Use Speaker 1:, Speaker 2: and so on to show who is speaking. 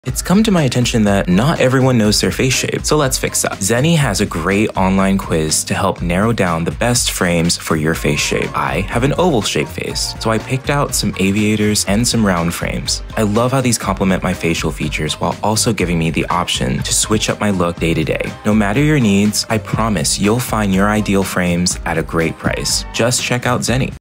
Speaker 1: It's come to my attention that not everyone knows their face shape, so let's fix that. Zenni has a great online quiz to help narrow down the best frames for your face shape. I have an oval-shaped face, so I picked out some aviators and some round frames. I love how these complement my facial features while also giving me the option to switch up my look day to day. No matter your needs, I promise you'll find your ideal frames at a great price. Just check out Zenni.